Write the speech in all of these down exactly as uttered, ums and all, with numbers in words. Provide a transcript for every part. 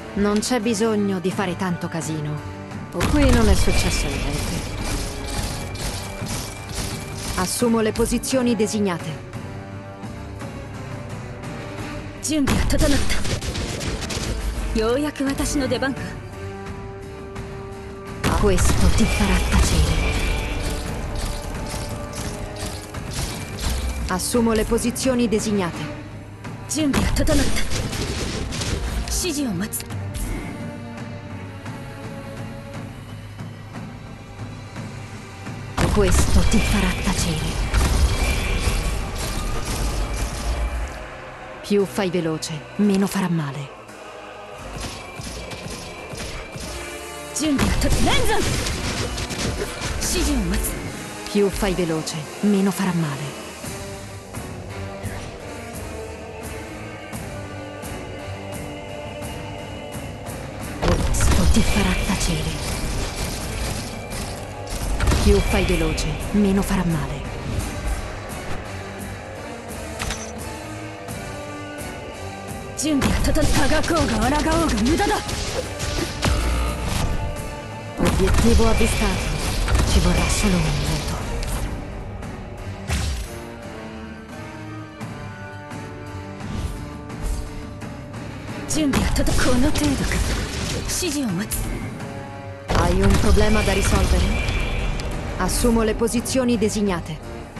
Non c'è bisogno di fare tanto casino. Qui non è successo niente. Assumo le posizioni designate. 準備は整った。ようやく私の出番か。 Questo ti farà tacere. Assumo le posizioni designate. 準備は整った。指示を待つ。 Questo ti farà tacere. Più fai veloce, meno farà male. 準備は整った。連山。指示を待つ。 Più fai veloce, meno farà male. Questo ti farà tacere. Più fai veloce, meno farà male. Obiettivo avvistato. Ci vorrà solo un minuto. Hai un problema da risolvere? Assumo le posizioni designate.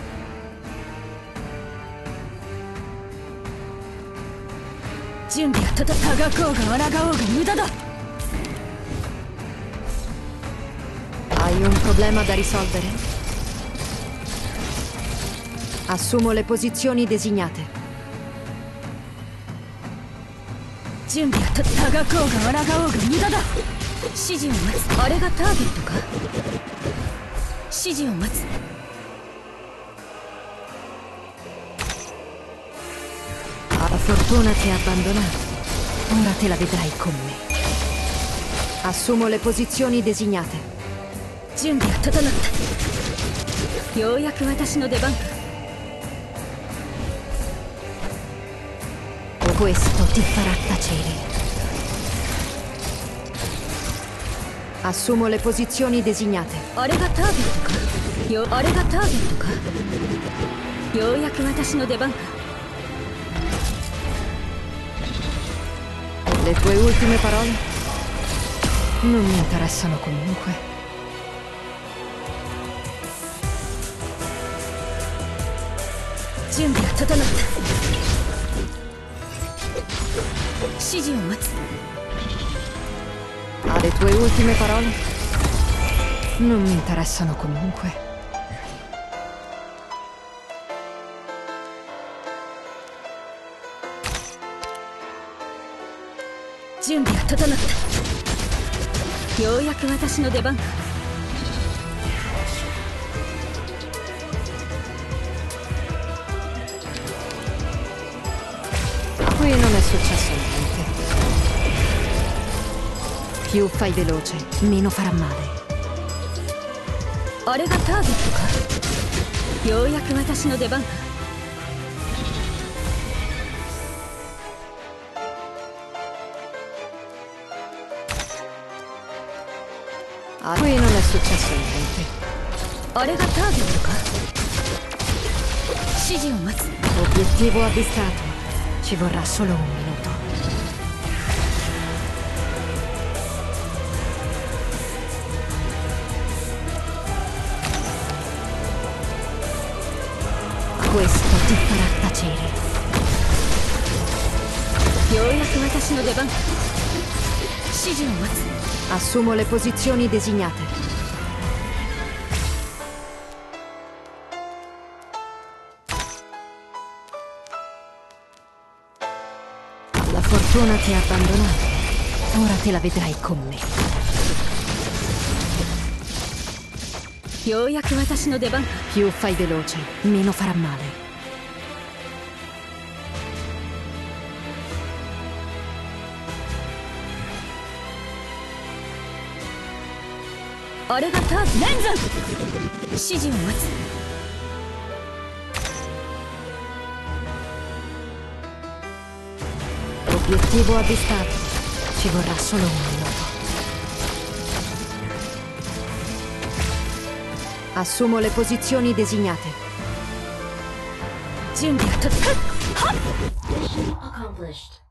Hai un problema da risolvere? Assumo le posizioni designate. 準備はたがこうが抗おうが無駄だ。指示を待つ。あれがターゲットか。指示を待つ。 La fortuna ti ha abbandonato. Ora te la vedrai con me. Assumo le posizioni designate. 準備は整った。ようやく私の出番か。 Questo ti farà tacere. Assumo le posizioni designate. あれがターゲットか。よ、あれがターゲットか。ようやく私の出番か。 Le tue ultime parole? Non mi interessano comunque. 準備は整った。指示を待つ。 Ha le tue ultime parole? Non mi interessano comunque. 準備は整った。ようやく私の出番か。 Qui non è successo niente. Più fai veloce, meno farà male. あれがターゲットか。ようやく私の出番か。 Qui non è successo niente. あれがターゲットか。指示を待つ。 Obiettivo avvistato. Ci vorrà solo un minuto. Questo ti farà tacere. ようやく私の出番か。指示を待つ。 Assumo le posizioni designate. La fortuna ti ha abbandonato. Ora te la vedrai con me. ようやく私の出番か。 Più fai veloce, meno farà male. あれがターゲット。連山。指示を待つ。 Obiettivo avvistato. Ci vorrà solo un minuto. Assumo le posizioni designate. 準備はとっはっ Mission accomplished.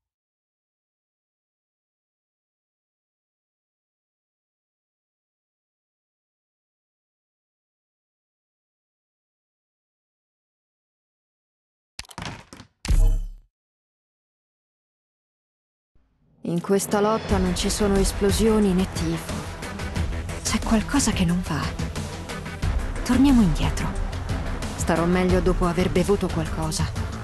In questa lotta non ci sono esplosioni né tifo. C'è qualcosa che non va. Torniamo indietro. Starò meglio dopo aver bevuto qualcosa.